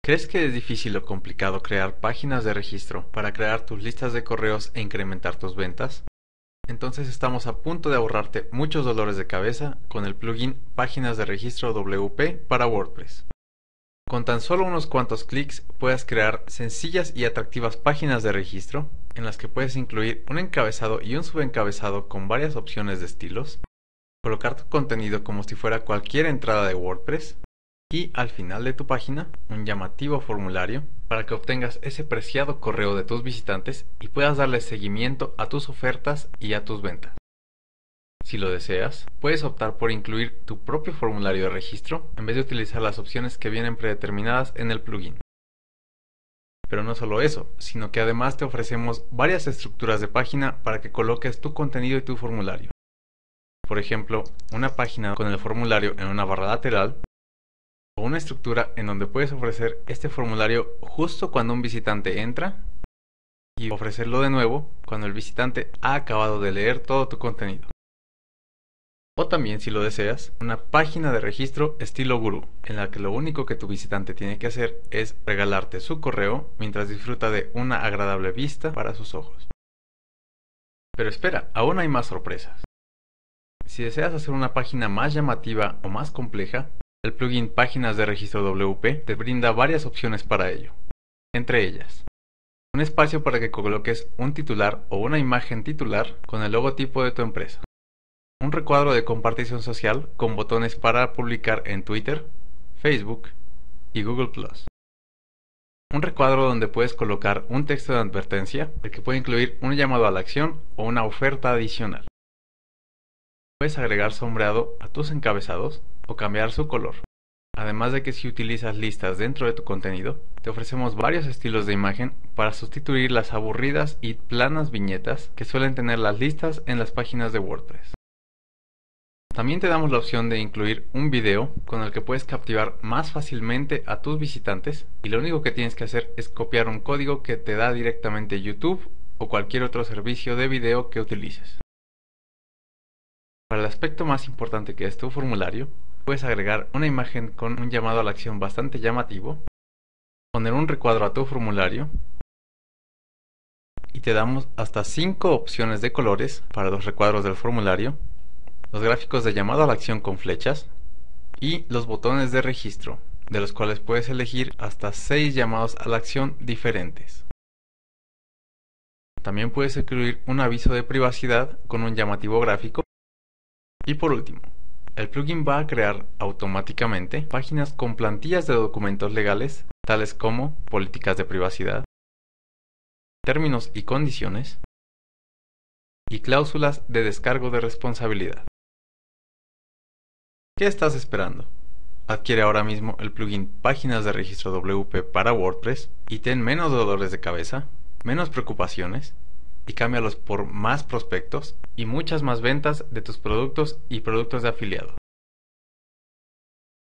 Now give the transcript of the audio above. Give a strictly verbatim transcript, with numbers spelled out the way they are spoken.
¿Crees que es difícil o complicado crear páginas de registro para crear tus listas de correos e incrementar tus ventas? Entonces estamos a punto de ahorrarte muchos dolores de cabeza con el plugin Páginas de Registro W P para WordPress. Con tan solo unos cuantos clics puedes crear sencillas y atractivas páginas de registro en las que puedes incluir un encabezado y un subencabezado con varias opciones de estilos, colocar tu contenido como si fuera cualquier entrada de WordPress y al final de tu página un llamativo formulario para que obtengas ese preciado correo de tus visitantes y puedas darle seguimiento a tus ofertas y a tus ventas. Si lo deseas, puedes optar por incluir tu propio formulario de registro en vez de utilizar las opciones que vienen predeterminadas en el plugin. Pero no solo eso, sino que además te ofrecemos varias estructuras de página para que coloques tu contenido y tu formulario. Por ejemplo, una página con el formulario en una barra lateral, o una estructura en donde puedes ofrecer este formulario justo cuando un visitante entra y ofrecerlo de nuevo cuando el visitante ha acabado de leer todo tu contenido. O también, si lo deseas, una página de registro estilo gurú, en la que lo único que tu visitante tiene que hacer es regalarte su correo mientras disfruta de una agradable vista para sus ojos. Pero espera, aún hay más sorpresas. Si deseas hacer una página más llamativa o más compleja, el plugin Páginas de Registro W P te brinda varias opciones para ello. Entre ellas, un espacio para que coloques un titular o una imagen titular con el logotipo de tu empresa. Un recuadro de compartición social con botones para publicar en Twitter, Facebook y Google plus. Un recuadro donde puedes colocar un texto de advertencia el que puede incluir un llamado a la acción o una oferta adicional. Puedes agregar sombreado a tus encabezados o cambiar su color. Además de que si utilizas listas dentro de tu contenido, te ofrecemos varios estilos de imagen para sustituir las aburridas y planas viñetas que suelen tener las listas en las páginas de WordPress. También te damos la opción de incluir un video con el que puedes captivar más fácilmente a tus visitantes y lo único que tienes que hacer es copiar un código que te da directamente YouTube o cualquier otro servicio de video que utilices. Para el aspecto más importante, que es tu formulario, puedes agregar una imagen con un llamado a la acción bastante llamativo, poner un recuadro a tu formulario y te damos hasta cinco opciones de colores para los recuadros del formulario, los gráficos de llamado a la acción con flechas y los botones de registro, de los cuales puedes elegir hasta seis llamados a la acción diferentes. También puedes incluir un aviso de privacidad con un llamativo gráfico. Y por último, el plugin va a crear automáticamente páginas con plantillas de documentos legales, tales como políticas de privacidad, términos y condiciones, y cláusulas de descargo de responsabilidad. ¿Qué estás esperando? Adquiere ahora mismo el plugin Páginas de Registro W P para WordPress y ten menos dolores de cabeza, menos preocupaciones, y cámbialos por más prospectos y muchas más ventas de tus productos y productos de afiliado.